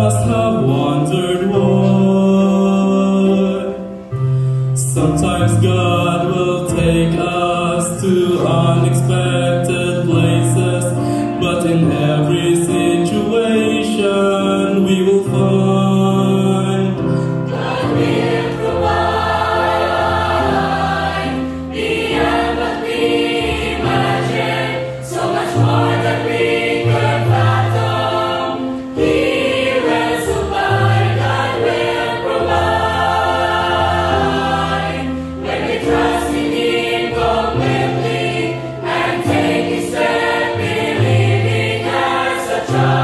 must have wondered why. Sometimes God will take us to unexpected places, but in every situation we will find God will provide beyond what we imagine, so much more than we could fathom. He will supply, God will provide. When we trust in Him completely and take His step, believing as a child.